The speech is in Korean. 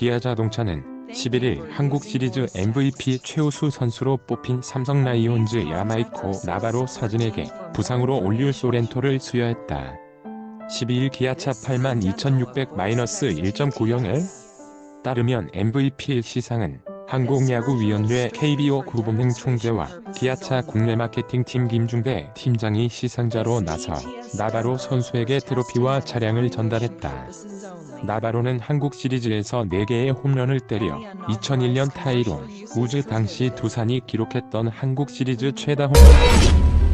기아자동차는 11일 한국 시리즈 MVP 최우수 선수로 뽑힌 삼성 라이온즈 야마이코 나바로 서진에게 부상으로 올릴 소렌토를 수여했다. 12일 기아차 82,600-1.90을 따르면 MVP 시상은 한국야구위원회 KBO 구본행 총재와 기아차 국내 마케팅팀 김중배 팀장이 시상자로 나서 나바로 선수에게 트로피와 차량을 전달했다. 나바로는 한국 시리즈에서 4개의 홈런을 때려 2001년 타이론 우즈 당시 두산이 기록했던 한국 시리즈 최다 홈런